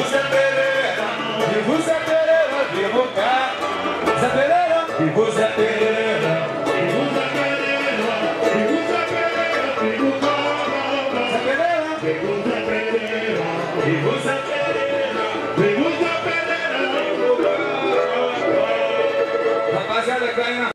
Zé Pereira, vivo Zé Pereira, vivo cá. Zé Pereira, vivo Zé Pereira, vivo Zé Pereira, vivo Zé Pereira, vivo cá. Zé Pereira, vivo Zé Pereira, vivo Zé Pereira, vivo Zé